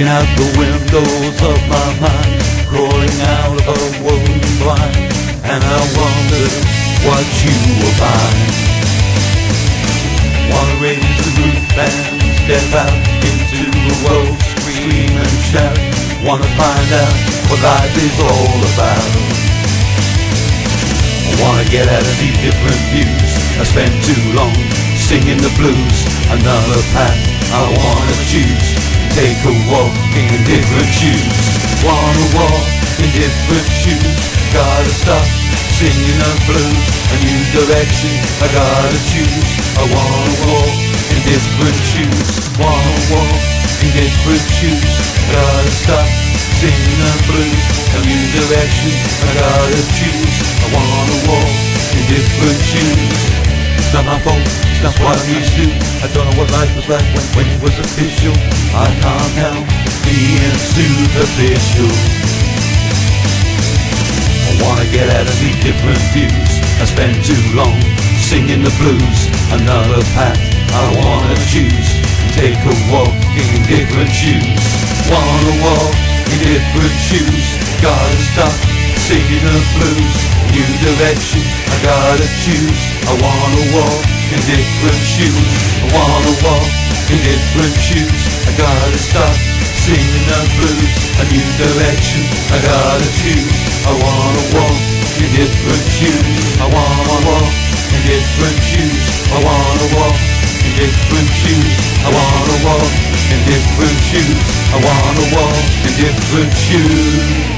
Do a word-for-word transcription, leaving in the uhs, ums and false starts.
out the windows of my mind, crawling out of a world blind, and I wonder what you will find. Wanna raise the roof and step out into the world, scream and shout. Wanna find out what life is all about. I wanna get out of these different views. I spent too long singing the blues. Another path I wanna choose. Take a walk in different shoes. Wanna walk in different shoes. Gotta stop singing the blues. A new direction I gotta choose. I wanna walk in different shoes. Wanna walk in different shoes. Gotta stop singing the blues. A new direction I gotta choose. I wanna walk in different shoes. It's not my fault, it's not what I'm used to. I don't know what life was like when, when it was official. I can't help being superficial. I wanna get out of these different views. I spent too long singing the blues. Another path I wanna choose. Take a walk in different shoes. Wanna walk in different shoes. Gotta stop singing the blues. New direction I gotta choose. I wanna walk in different shoes. I wanna walk in different shoes. I gotta stop singing the blues. A new direction I gotta choose. I wanna walk in different shoes. I wanna walk in different shoes. I wanna walk in different shoes. I wanna walk in different shoes. I wanna walk in different shoes.